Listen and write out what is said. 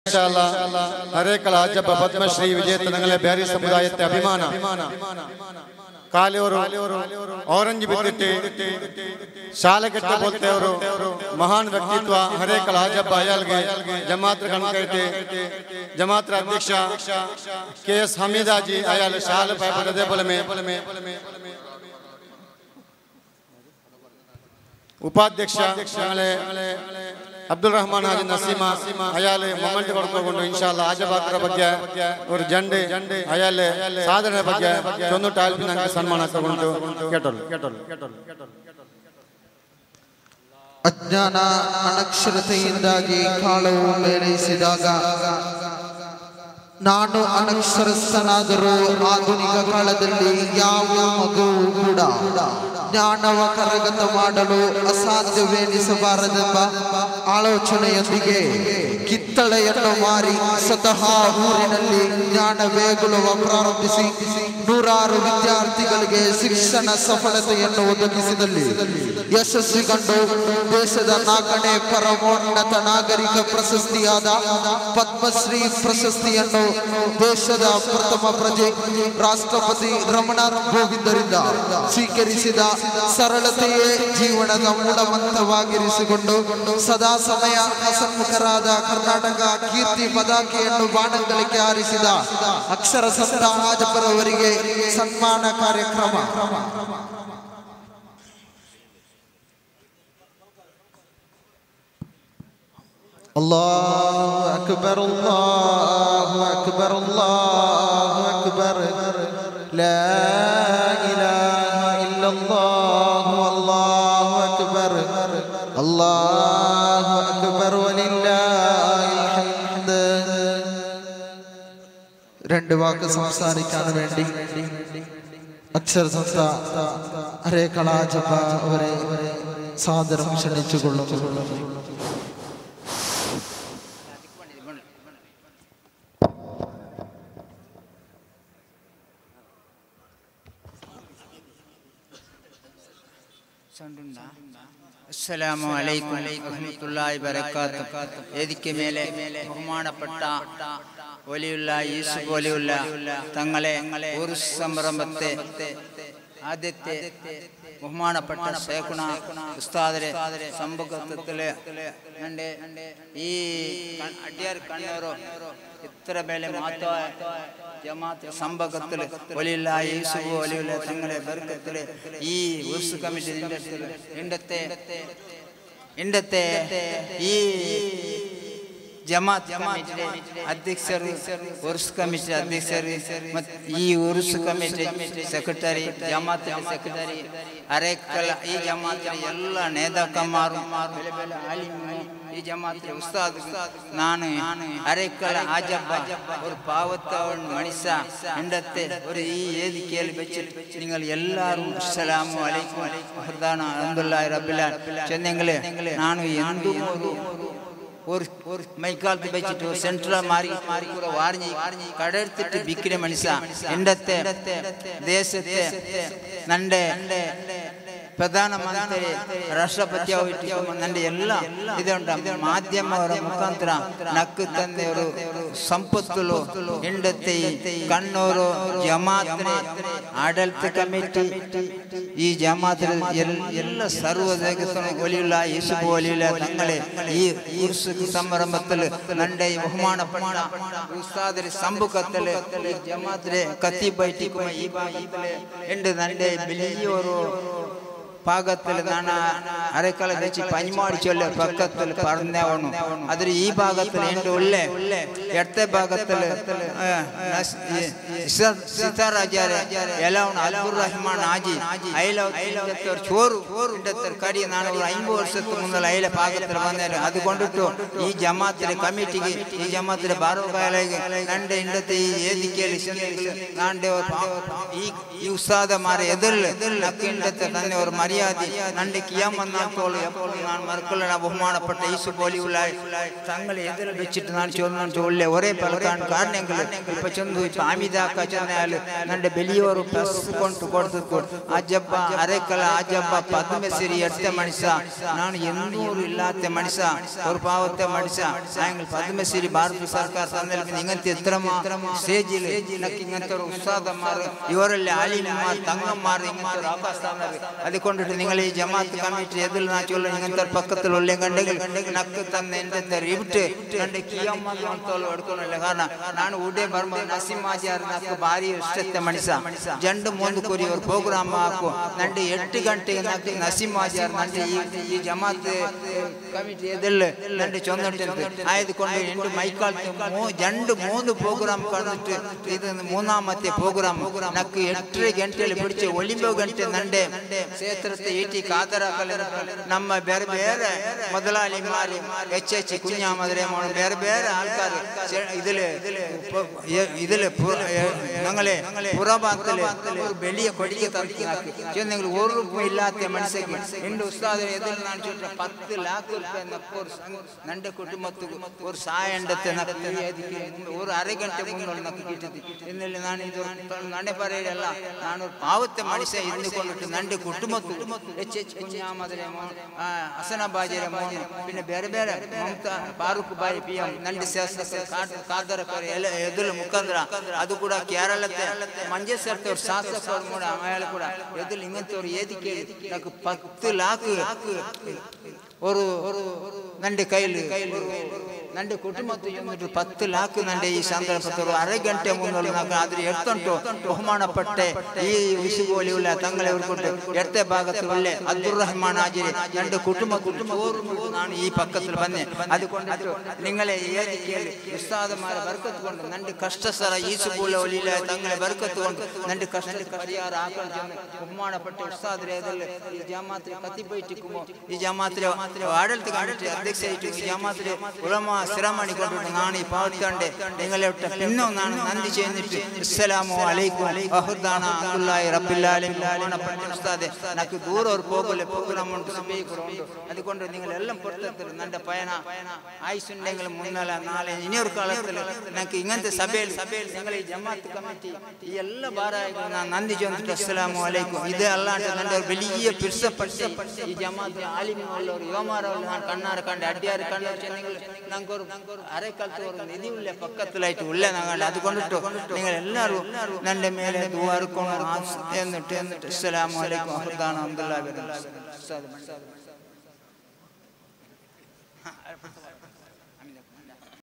हरे कलाजब पद्मश्री विजेतनंगले ब्यारी समुदायത്തെ ಅಭಿಮಾನ ಕಾಲಿಯವರು ಆರೆಂಜ್ ಬಿತ್ತಿಟ್ಟು ಶಾಲೆ ಕಟ್ಟ ಬೋಲ್ತೆಯವರು ಮಹಾನ್ ವ್ಯಕ್ತಿತ್ವ ಹರೇ ಕಲಾಜಬ್ ಅಯಾಲ್ಗೆ ಜಮಾತ್ರ ಕಣಕೈತೆ ಜಮಾತ್ರ ಅಧ್ಯಕ್ಷ ಕೆಎಸ್ ಹಮೀದಾಜಿ ಅಯಾಲ್ ಶಾಲೆ ಪೈಪಡದೆ ಬಲಮೆ ಉಪಾಧ್ಯಕ್ಷ अब्दुल रहमान हाजी नसीमा अयाले मोमेंट ಕೊಡ್ಕೊಂಡು ಇನ್ಶಾಅಲ್ಲಾ ಆಜಬಾಕರ ಬಗ್ಗೆ और झंडे अयाले ಸಾಧನೆ ಬಗ್ಗೆ ಚೊಂದು ಟಾಲ್ಪಿ ನಂಗೆ ಸನ್ಮಾನ ತಗೊಂಡು ಕೇಟೋಳು ಅಜ್ಞಾನ ಅನಕ್ಷರತೆಯಿಂದಾಗಿ ಕಾಲವು ಮೇಲೈಸಿದಾಗ ನಾನು ಅನಕ್ಷರಸ್ಥನಾದರೂ ಆಧುನಿಕ ಕಾಲದಲ್ಲಿ ಯಾವ ಮಗುವು ಕೂಡ ಜ್ಞಾನವ ಕರಗತ ಮಾಡಲು ಅಸಾಧ್ಯವೆನಿಸಬಾರದೆಂಬ ಆಲೋಚನೆಯೊಂದಿಗೆ ಕಿತ್ತಳೆಯನ್ನು ಮಾರಿ ಸ್ವತಃ ಊರಿನಲ್ಲಿ ಜ್ಞಾನ ವೇಗುಲುವ ಪ್ರಾರಂಭಿಸಿ ನೂರಾರು ವಿದ್ಯಾರ್ಥಿಗಳಿಗೆ ಶಿಕ್ಷಣ ಸಫಲತೆಯನ್ನು ಒದಗಿಸಿದಲ್ಲಿ ಯಶಸ್ವಿ ಕಂಡು ದೇಶದ 4ನೇ ಪರಮೋನ್ನತ ನಾಗರಿಕ ಪ್ರಶಸ್ತಿಯಾದ ಪದ್ಮಶ್ರೀ ಪ್ರಶಸ್ತಿಯನ್ನು ದೇಶದ ಪ್ರಥಮ ಪ್ರಜೆ ರಾಷ್ಟ್ರಪತಿ ರಾಮನಾಥ್ ಕೋವಿಂದರಿಂದ ಸ್ವೀಕರಿಸಿದ ಸರಳತೆಯೇ ಜೀವನದ ಮೂಲಮಂತ್ರವಾಗಿರಿಸಿಕೊಂಡು ಸದಾ ಸಮಯ ಹಸನ್ಮುಖರಾದ ಕರ್ನಾಟಕ ಕೀರ್ತಿ ಪತಾಕೆಯನ್ನು ಬಾಣಂಗಳಿಗೆ ಹಾರಿಸಿದ ಅಕ್ಷರ ಸಂತ ಹಾಜಪರವರಿಗೆ ಸನ್ಮಾನ ಕಾರ್ಯಕ್ರಮ ಅಲ್ಲಾಹು ಅಕ್ಬರ್ ಅಲ್ಲಾಹು ಅಕ್ಬರ್ ಅಲ್ಲಾಹು ಅಕ್ಬರ್ ಲಾ ಇಲಾಹ ಇಲ್ಲಲ್ಲಾಹು ಅಲ್ಲಾಹು ಅಕ್ಬರ್ ಅಲ್ಲಾಹು ಅಕ್ಬರ್ വലില്ലാഹിൽ ഹംദ്. രണ്ട് വാക്ക് സംസാരിക്കാൻ വേണ്ടി അക്ഷര സംസ്ഥ ഹരേ കലാജബ അവരെ സാദരം ക്ഷണിച്ചുകൊള്ളുന്നു. ಅಸ್ಸಲಾಮು ಅಲೈಕುಂ ವರಹಮತುಲ್ಲಾಹಿ ವಬರಕಾತುಹು. ವೇದಿಕೆ ಮೇಲೆ ಬಹುಮಾನಪಟ್ಟ വലിയുള്ള യൂസുഫ് വലിയുള്ള തങ്ങളെ ഒരു സംരംഭത്തെ ആദ്യത്തെ ബഹുമാനപ്പെട്ട ശൈഖുന ഉസ്താദരെ സമ്പുഖത്തിലെ ഈ അടിയാർ കണ്ണൂരോ ഇത്ര ಬೇಳೆ ಮಾತ್ರ ಜಮಾತ್ ಸಂಭಾಗത്തിൽ വലിയുള്ള യൂസുഫ് വലിയുള്ള തങ്ങളെ ബർക്കത്തിൽ ഈ ഉർസ് കമ്മിറ്റി ഇണ്ടത്തെ ഈ ಜಮಾತ್ ಕಮಿಟಿ ಅಧ್ಯಕ್ಷರು ಉರ್ಸ್ ಕಮಿಟಿ ಅಧ್ಯಕ್ಷರು ಮತ್ತು ಈ ಉರ್ಸ್ ಕಮಿಟಿ ಸೆಕ್ರೆಟರಿ ಜಮಾತ್ ಸೆಕ್ರೆಟರಿ ಅರೇಕಲ ಈ ಜಮಾತ್ ಎಲ್ಲ ನೇತಾಕಮಾರು ಈ ಜಮಾತ್ ಉಸ್ತಾದ್ ನಾನು ಅರೇಕಲ ಆಜಬ್ಬ ഒരു പാവത്തവൻ മനുഷ്യ ഇണ്ടത്തെ ഒരു ഈ വേദിക്കയിൽ വെച്ച് നിങ്ങൾ എല്ലാവരും അസ്സലാമു അലൈക്കും വറഹ്മത്തുള്ളാഹി അൽഹംദുലില്ലാഹി റബ്ബിൽ ആലമീൻ ചെന്നെങ്കിലേ ನಾನು ಎಂದೂ और ಮೈಕಾಲ್ತಿ ಬೆಚ್ಚಿಟ್ಟು ಸೆಂಟ್ರ ಮಾರಿ ಕೂಡ ವಾರ್ನಿ ಕಡೆರ್ತಿಟ್ಟು ಬಿಕ್ಕಿನ ಮನುಷ್ಯ ಎಂಡತ್ತೆ ದೇಶത്തെ ನಂಡೆ ಪ್ರಧಾನಮಂತ್ರಿ ರಾಷ್ಟ್ರಪತಿ ನಂಡೆ ಎಲ್ಲ ಇದುಂಟ ಮಾಧ್ಯಮವರ ಮುಖಾಂತರ ನಕ್ಕು ತಂದೆಯವರು ಸಂಪತ್ತುಲು ಎಂಡತ್ತೆ ಕಣ್ಣೂರು ಜಮಾತ್ ಆಡಳಿತ ಕಮಿಟಿ ಈ ಜಮಾತ್ ಎಲ್ಲ ಸರ್ವ ಜಗತ್ತನ್ನು ಒಲಿಯುಲ್ಲ ಯೂಸುಫ್ ಒಲಿಯುಲ್ಲ തങ്ങളെ ഈ സംരംഭത്തിൽ നന്റെ ബഹുമാനപ്പെട്ട ഉസ്താദിന്റെ സമ്പുഖത്തിൽ ജമാഅത്തിലെ കത്തിബൈറ്റിക്കും ഈ ഭാഗത്തിലെ ഉണ്ട് നന്റെ വലിയൊരു ഭാഗത്തിൽ ನಾನು ಅರೆಕಲ വെച്ച് പനിമാടി ചൊല്ല പക്കത്തിൽ പറഞ്ഞവണു ಅದರ ಈ ಭಾಗത്തിൽ ಎಂಟು ಒಳ್ಳೆ ಎಡತೆ ಭಾಗത്തിൽ ಸಿತಾರಾಜಾರೆ ಎಲ್ಲವನು ಅಬ್ದುಲ್ ರಹಮಾನ್ ಹಾಜಿ ಐಲವರ ಚೋರು ಇಂಡತ್ತರ ಕಡಿ ನಾನು 50 ವರ್ಷಕ್ಕೆ ಮುಂದಲ ಐಲ ಭಾಗത്തിൽ ಬಂದರೆ ಅದು ಕೊಂಡಿಟ್ಟು ಈ ಜಮಾತಿನ ಕಮಿಟಿಗೆ ಈ ಜಮಾತಿನ ಬಾರೋಗಾಯಲಿಗೆ ನಂಡೆ ಇಂಡತೆ ಈ ವೇದಿಕೆಯಲ್ಲಿ ನಾಂಡೆ ಈ ಉಸ್ತಾದ ಮಾರೆ ಎದುರು ನಕ್ಕ ಇಂಡತೆ ತಂದೆಯವರು മര്യാദ നണ്ട് കിയാമെന്നാത്തോളൂ എപ്പോഴും ഞാൻ മറക്കല ബഹുമാനപ്പെട്ട ഈസു പോലെയുള്ള തങ്ങളെ എതിരെ വെച്ചിട്ട് ഞാൻ ചോദില്ല ഒരേ പലക്കാൻ കാരണമെങ്കിൽ ഇപ്പൊ ചെന്നു ഇപ്പൊ അമിതാക്ക ചെന്നാൽ നണ്ട് വലിയൊരു പ്ലസ് കൊണ്ട് കൊടുത്തു അജബ്ബ അരക്കല അജബ്ബ പദ്മശ്രീ എടുത്ത മനുഷ്യ ഞാൻ എന്നൂറും ഇല്ലാത്ത മനുഷ്യ ഒരു പാവത്തെ മനുഷ്യ ഞങ്ങൾ പദ്മശ്രീ ഭാരത സർക്കാർ തന്നിൽ ഇങ്ങനത്തെ എത്ര സ്റ്റേജിൽ ഇങ്ങനത്തെ ഒരു ഉസ്താദന്മാർ ഇവരെല്ലാം ആലിമാർ തങ്ങന്മാർ ഇങ്ങനത്തെ ഒരു അവകാശം അതുകൊണ്ടിട്ട് നിങ്ങൾ ഈ ജമാഅത്ത് കമ്മിറ്റി എതിൽ നാച്ചുള്ള ഇങ്ങനത്തെ പക്കത്തിലുള്ള കണ്ടെങ്കിൽ നക്ക് തന്നെ എൻ്റെ റിവിട്ട് കണ്ട് കിയാമത്തോളം എടുക്കണമല്ല കാരണം ನಾನು ಉಡೇ ಬರ್ಮ ನರಸಿಂಹಾಚಾರ್ಯ ನಕ್ಕು ಭಾರಿ ಇಷ್ಟത്തെ ಮನುಷ್ಯ ಜಂಡು ಮುಂದು ಕೊರಿ ಅವ್ರ ಪ್ರೋಗ್ರಾಮ್ ಹಾಕು ನಂಡೆ 8 ಗಂಟೆಗೆ ನಕ್ಕು ನರಸಿಂಹಾಚಾರ್ಯ ನಂಡೆ ಈ ಜಮಾತ್ ಕಮಿಟಿ ಎದೆಲ್ಲ ನಂಡೆ ಚೊಂದಟ್ಟಂತೆ ಆಯ್ದುಕೊಂಡು ಎಂಟು ಮೈಕಾಲ್ ಜಂಡು ಮೂಂದು ಪ್ರೋಗ್ರಾಮ್ ಕಳೆದಿಟ್ಟು ಇದನ್ನು ಮೂನಾಮತ್ತೆ ಪ್ರೋಗ್ರಾಮ್ ನಕ್ಕು 8 ಗಂಟೆಯಲ್ಲಿ ಬಿಡಿಸಿ ಒಲಿಂಬ ಗಂಟೆ ನಂಡೆ ಕ್ಷೇತ್ರത്തെ ಈಟಿ ಕಾದರ ನಮ್ಮ ಬೇರೆ ಬೇರೆ ಮೊದಲಾಳಿ ಮಾರಿ ಎಚ್ കുഞ്ഞാമദരെ ಬೇರೆ ಬೇರೆ ആൾക്കാർ ഇതില് ഞങ്ങളെ പുറഭാഗത്തില് ഒരു വലിയ കൊടിയ തന്നിനാക്കി നിങ്ങൾ ഒരു രൂപ ഇല്ലാത്ത മനുഷ്യക്ക് എന്റെ ഉസ്താദിനെ എതിൽ 10 ലക്ഷം രൂപ നന്റെ കുടുംബത്തിൽ ഒരു സഹായത്തെ ഒരു അര ഗಂಟೆ മുന്നോട്ട് നക്ക് കിട്ടിയത് എന്നില്ല ഞാൻ ഇത് നന്നെ പറയല്ല ഞാനൊരു പാവത്തെ മനുഷ്യ ഇരുന്നുകൊണ്ടിട്ട് നന്റെ കുടുംബത്തിൽ കുഞ്ഞാമദരെ മോൻ ഹസനബാജിരെ മോൻ പിന്നെ ಬೇರೆ ಬೇರೆ ಮಮತಾ ಫಾರೂಕ್ ಬಾಯಿ PM ನಂಡೆ ಕಾದರ ಎದುರು ಮುಖಂದ್ರ ಅದು ಕೂಡ ಕೇರಳത്തെ ಮಂಜೇಶ್ವರത്തെ ಶಾಸಕರು ಕೂಡ ಅಯಾಳು ಕೂಡ ಎದುರು ಇಂಗಂತವ್ರು ಏದಿಕೆ నాకు 10 ಲಕ್ಷ ഒരു നന്റെ കയ്യിൽ നന്റെ കുടുംബത്തിൽ 10 ലക്ഷം നന്റെ ഈ സന്ദർഭത്തിൽ ഒരു അര ഗಂಟೆ മുന്നോട്ട് നമുക്ക് അതിൽ എടുത്തുണ്ടോ ബഹുമാനപ്പെട്ട ഈ വിശുപോലെയുള്ള തങ്ങളെ ഉൾക്കൊണ്ട് ഇടത്തെ ഭാഗത്തുള്ള അബ്ദുർ റഹ്മാൻ ആജിരി നന്റെ കുടുംബത്തിൽ ನಾನು ഈ പക്കത്തിൽ വന്നേ അതുകൊണ്ടിട്ട് നിങ്ങളെ ഏതിക്കേല് ഉസ്താദന്മാരെ ബർക്കത്ത് കൊണ്ട് നന്റെ കഷ്ടസര ഈസുപോലെയുള്ള തങ്ങളെ ബർക്കത്ത് കൊണ്ട് നന്റെ കഷ്ടಕ್ಕೆ ಪರಿಹಾರ ആക്കണം ബഹുമാനപ്പെട്ട ഉസ്താദരെ ഈ ജമാഅത്തിലെ കത്തിപ്പോയിട്ടിക്കുമോ ഈ ജമാഅത്തിലെ ആഡಳಿತ കമ്മിറ്റി അധ്യക്ഷയായിട്ട് ഈ ജമാഅത്തിലെ ഉലമ സ്ഥിരമണി കൊണ്ടിട്ട് ഞാൻ ഈ പാവത്തണ്ട് നിങ്ങളെ പിന്നോ ഞാൻ നന്ദി ചെയ്യുന്നിട്ട് അസ്സലാമു അലൈക്കും വഹുദാന അബ്ദുല്ലാഹി റബ്ബിൽ ആലമീൻ ഉസ്താദെ నాకు ദൂര ഒരു പോകലെ പ്രോഗ്രാം ഉണ്ട് സഭയ്ക്കുണ്ട് അതുകൊണ്ട് നിങ്ങൾ എല്ലാം പുറത്തെടുത്തിട്ട് നന്റെ പയന ആയുസുണ്ടെങ്കിൽ മുന്നല നാളെ ഇനിയൊരു കാലത്തിൽ നമുക്ക് ഇങ്ങനത്തെ സഭയിൽ നിങ്ങൾ ഈ ജമാഅത്ത് കമ്മിറ്റി ഈ എല്ലാ ഭാരമായിട്ട് ഞാൻ നന്ദി ചെയ്യുന്നിട്ട് അസ്സലാമു അലൈക്കും ഇത് അല്ലാണ്ട് നന്റെ ഒരു വലിയ പിർസപ്പെട്ട് ഈ ജമാഅത്ത് ആലിമുള്ളവർ യുവമാരവർ ഞാൻ കണ്ണാറ് കണ്ട് അടിയാറ് കണ്ടു നിങ്ങൾ ഞങ്ങൾക്കൊരു അരക്കാലത്ത് ഒരു നിധിയുള്ള പക്കത്തിലായിട്ട് ഉള്ള ഞങ്ങൾ അതുകൊണ്ടിട്ട് നിങ്ങൾ എല്ലാവരും നന്റെ മേലെ ദുആർക്കണം എന്നിട്ട് അസ്സലാമു അലൈക്കും വഹുദാന അബ്ദുല്ലാഹി